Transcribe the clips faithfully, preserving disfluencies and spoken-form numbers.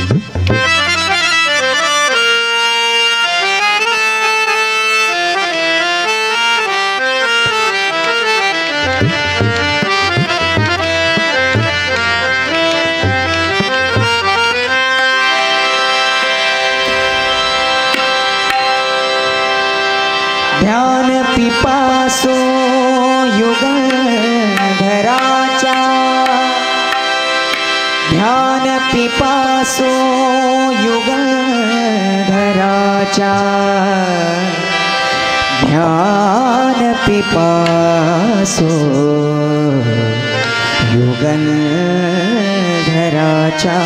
ध्यान पिपासो युगंधराचा, ध्यान पिपासो युगंधराचा, ध्यान पिपासो युगंधराचा।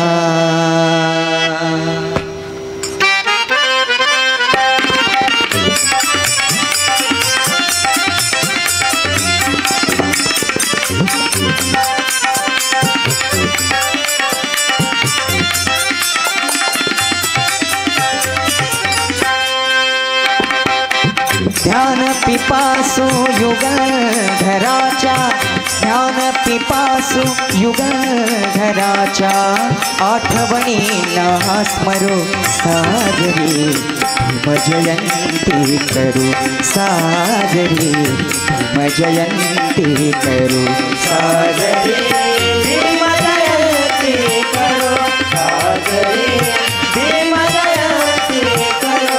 ध्यान पिपासो युगंधराचा, ध्यान पिपासो युगंधराचा, आठवणीला स्मरो साजरी भीमजयंती करू साजरी, भीमजयंती करू साजरी, भीमजयंती करू साजरी, भीमजयंती करू।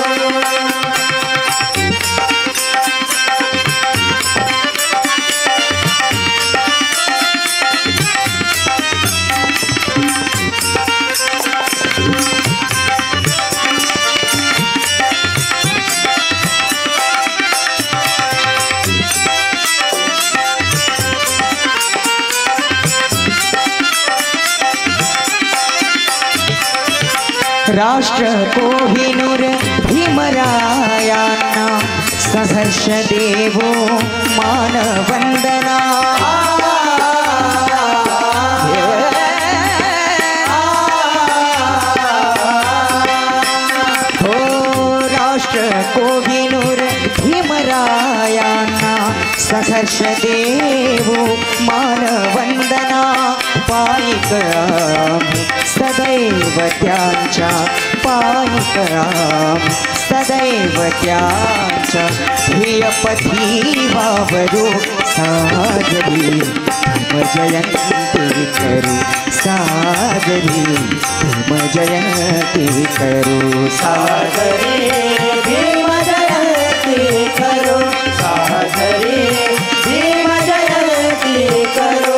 राष्ट्र कोहिनूर भीमरायांना सहर्ष देवो मानवंदना। हो राष्ट्र कोहिनूर भीमरायांना सहर्ष देवो मानवंदना। पायिक आम्ही सदैव त्यांच्या, पायिक आम्ही सदैव त्यांच्या, ध्येयपथी वावरू साजरी भीमजयंती करू साजरी, भीमजयंती करू साजरी, भीमजयंती करू साजरी, भीमजयंती करू।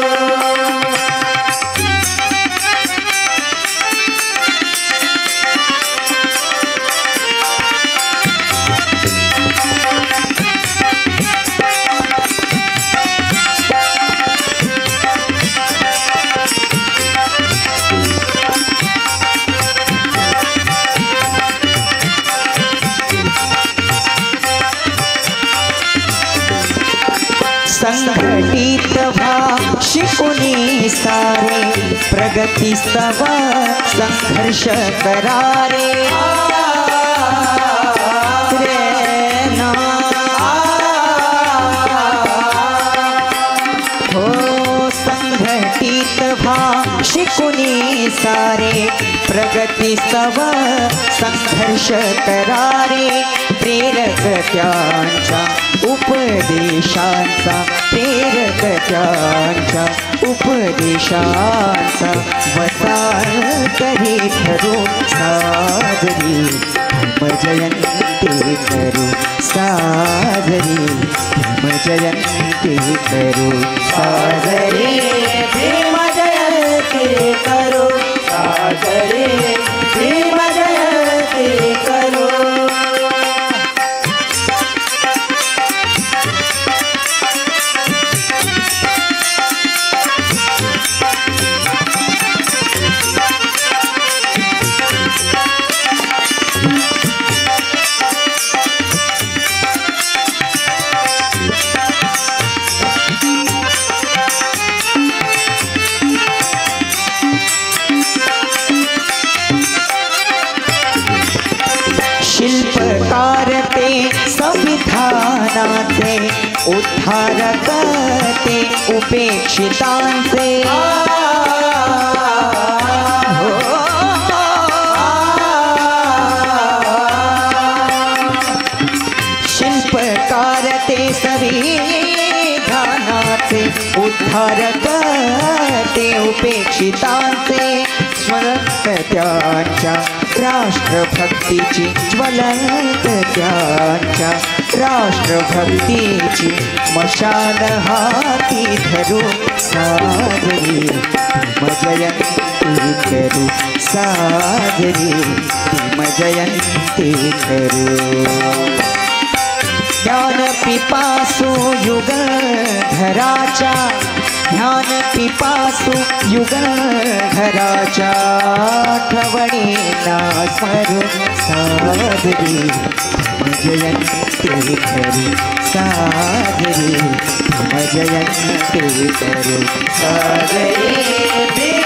संघटित व्हा शिकुनी सारे, प्रगती स्तव संघर्ष करारे। हो संघटित व्हा शिकुनी सारे, प्रगती स्तव संघर्ष करारे। प्रेरक त्यांच्या उपदेशांचा, प्रेरक त्यांच्या उपदेशांचा, वसार करी ठरू साजरी भीमजयंती करू साजरी, भीमजयंती करू साजरी, भीमजयंती करू साजरी, भीमजयंती करू। शिल्पकार ते संविधानाचे, उद्धारक ते उपेक्षितांचे। हो उद्धार करते उपेक्षितांचे ज्वलंत त्यांच्या राष्ट्रभक्तीची ज्वलंत त्यांच्या राष्ट्रभक्तीची मशाल हाती धरू साजरी भीमजयंती करू साजरी भीमजयंती करू ज्ञान पिपासू युगधराच्या ज्ञान पिपासू युगधराच्या आठवणींना स्मरून साजरी भीमजयंती करू साजरी भीमजयंती करू साजरी